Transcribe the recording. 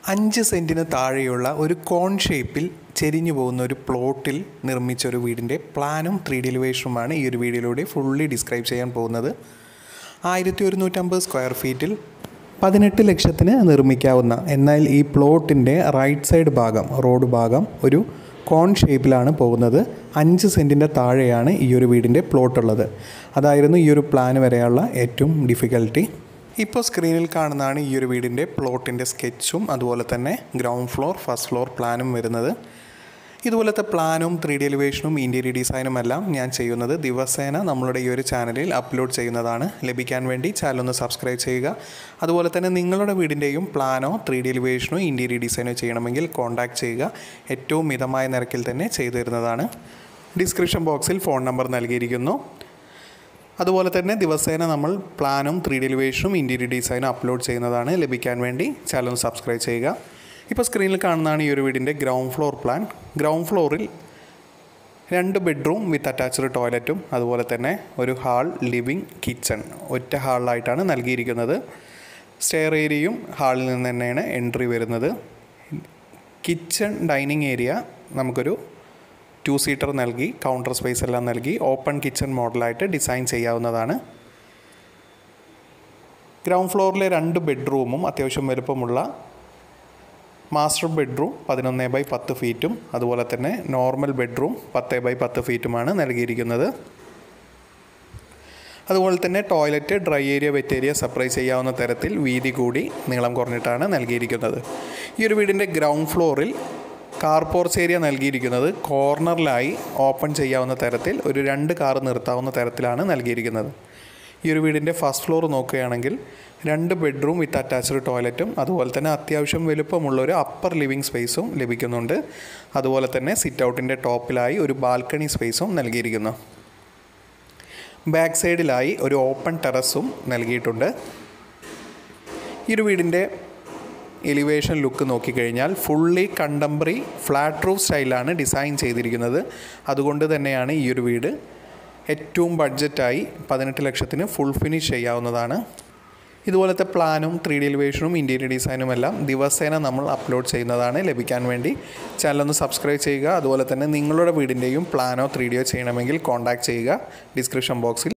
5 സെൻറ്റിന് താഴെയുള്ള ഒരു കോൺ ഷേപ്പിൽ ചെരിഞ്ഞു പോകുന്ന ഒരു പ്ലോട്ടിൽ നിർമ്മിച്ച ഒരു വീടിൻ്റെ പ്ലാനും 3D എലിവേഷനുമാണ് ഈ ഒരു വീഡിയോയിലൂടെ ഫുള്ളി ഡിസ്ക്രൈബ് ചെയ്യാൻ പോകുന്നത്. 1150 സ്ക്വയർ ഫീറ്റിൽ 18 ലക്ഷത്തിന് നിർമ്മിക്കാവുന്ന, എന്നാൽ ഈ പ്ലോട്ടിൻ്റെ റൈറ്റ് സൈഡ് ഭാഗം, റോഡ് ഭാഗം ഒരു കോൺ ഷേപ്പിലാണ് പോകുന്നത്. 5 സെൻറ്റിൻ്റെ താഴെയാണ് ഈ ഒരു വീടിൻ്റെ പ്ലോട്ടുള്ളത്. അതായിരുന്നു ഈ ഒരു പ്ലാൻ വരെയുള്ള ഏറ്റവും ഡിഫിക്കൽട്ടി. ഇപ്പോൾ സ്ക്രീനിൽ കാണുന്നതാണ് ഈ ഒരു വീടിൻ്റെ പ്ലോട്ടിൻ്റെ സ്കെച്ചും അതുപോലെ തന്നെ ഗ്രൗണ്ട് ഫ്ലോർ, ഫസ്റ്റ് ഫ്ലോർ പ്ലാനും വരുന്നത്. ഇതുപോലത്തെ പ്ലാനും 3D എലിവേഷനും ഇൻറ്റീരിയർ ഡിസൈനും എല്ലാം ഞാൻ ചെയ്യുന്നത് ദിവസേന നമ്മളുടെ ഈ ഒരു ചാനലിൽ അപ്ലോഡ് ചെയ്യുന്നതാണ്. ലഭിക്കാൻ വേണ്ടി ചാനൽ ഒന്ന് സബ്സ്ക്രൈബ് ചെയ്യുക. അതുപോലെ തന്നെ നിങ്ങളുടെ വീടിൻ്റെയും പ്ലാനോ 3D എലിവേഷനോ ഇൻറ്റീരിയർ ഡിസൈനോ ചെയ്യണമെങ്കിൽ കോൺടാക്റ്റ് ചെയ്യുക. ഏറ്റവും മിതമായ നിരക്കിൽ തന്നെ ചെയ്തു തരുന്നതാണ്. ഡിസ്ക്രിപ്ഷൻ ബോക്സിൽ ഫോൺ നമ്പർ നൽകിയിരിക്കുന്നു. അതുപോലെ തന്നെ ദിവസേന നമ്മൾ പ്ലാനും 3D എലിവേഷനും ഇൻറ്റീരിയർ ഡിസൈനും അപ്ലോഡ് ചെയ്യുന്നതാണ്. ലഭിക്കാൻ വേണ്ടി ചാനൽ സബ്സ്ക്രൈബ് ചെയ്യുക. ഇപ്പോൾ സ്ക്രീനിൽ കാണുന്നതാണ് ഈ ഒരു വീടിൻ്റെ ഗ്രൗണ്ട് ഫ്ലോർ പ്ലാൻ. ഗ്രൗണ്ട് ഫ്ലോറിൽ 2 ബെഡ്റൂം വിത്ത് അറ്റാച്ച്ഡ് ടോയ്ലറ്റും അതുപോലെ തന്നെ ഒരു ഹാൾ, ലിവിങ്, കിച്ചൺ ഒറ്റ ഹാളിലായിട്ടാണ് നൽകിയിരിക്കുന്നത്. സ്റ്റെയർ ഏരിയയും ഹാളിൽ നിന്ന് തന്നെയാണ് എൻട്രി വരുന്നത്. കിച്ചൺ ഡൈനിങ് ഏരിയ നമുക്കൊരു 2 സീറ്റർ നൽകി, കൗണ്ടർ സ്പേസ് എല്ലാം നൽകി ഓപ്പൺ കിച്ചൺ മോഡലായിട്ട് ഡിസൈൻ ചെയ്യാവുന്നതാണ്. ഗ്രൗണ്ട് ഫ്ലോറിലെ 2 ബെഡ്റൂമും അത്യാവശ്യം വലുപ്പമുള്ള മാസ്റ്റർ ബെഡ്റൂം 11x10 ഫീറ്റും അതുപോലെ തന്നെ നോർമൽ ബെഡ്റൂം 10x10 ഫീറ്റുമാണ് നൽകിയിരിക്കുന്നത്. അതുപോലെ തന്നെ toilet, dry area, wet area separate ചെയ്യാവുന്ന തരത്തിൽ വീതി കൂടി നീളം കുറഞ്ഞിട്ടാണ് നൽകിയിരിക്കുന്നത്. ഈ ഒരു വീടിൻ്റെ ഗ്രൗണ്ട് ഫ്ലോറിൽ കാർ പോർച്ച് ഏരിയ നൽകിയിരിക്കുന്നത് കോർണറിലായി ഓപ്പൺ ചെയ്യാവുന്ന തരത്തിൽ ഒരു 2 കാർ നിർത്താവുന്ന തരത്തിലാണ് നൽകിയിരിക്കുന്നത്. ഈ ഒരു വീടിൻ്റെ ഫസ്റ്റ് ഫ്ലോർ നോക്കുകയാണെങ്കിൽ 2 ബെഡ്റൂം വിത്ത് അറ്റാച്ച്ഡ് ടോയ്ലറ്റും അതുപോലെ തന്നെ അത്യാവശ്യം വലുപ്പമുള്ളൊരു അപ്പർ ലിവിങ് സ്പേസും ലഭിക്കുന്നുണ്ട്. അതുപോലെ തന്നെ സിറ്റ് ഔട്ടിൻ്റെ ടോപ്പിലായി ഒരു ബാൽക്കണി സ്പേസും നൽകിയിരിക്കുന്നു. ബാക്ക് സൈഡിലായി ഒരു ഓപ്പൺ ടെറസും നൽകിയിട്ടുണ്ട്. ഈ ഒരു വീടിൻ്റെ എലിവേഷൻ ലുക്ക് നോക്കിക്കഴിഞ്ഞാൽ ഫുള്ളി കണ്ടംപററി ഫ്ലാറ്റ് റൂഫ് സ്റ്റൈലാണ് ഡിസൈൻ ചെയ്തിരിക്കുന്നത്. അതുകൊണ്ട് തന്നെയാണ് ഈ ഒരു വീട് ഏറ്റവും ബഡ്ജറ്റായി 18 ലക്ഷത്തിന് ഫുൾ ഫിനിഷ് ചെയ്യാവുന്നതാണ്. ഇതുപോലത്തെ പ്ലാനും 3D എലിവേഷനും ഇൻറ്റീരിയർ ഡിസൈനും എല്ലാം ദിവസേന നമ്മൾ അപ്ലോഡ് ചെയ്യുന്നതാണ്. ലഭിക്കാൻ വേണ്ടി ചാനൽ ഒന്ന് സബ്സ്ക്രൈബ് ചെയ്യുക. അതുപോലെ തന്നെ നിങ്ങളുടെ വീടിൻ്റെയും പ്ലാനോ 3Dയോ ചെയ്യണമെങ്കിൽ കോൺടാക്റ്റ് ചെയ്യുക. ഡിസ്ക്രിപ്ഷൻ ബോക്സിൽ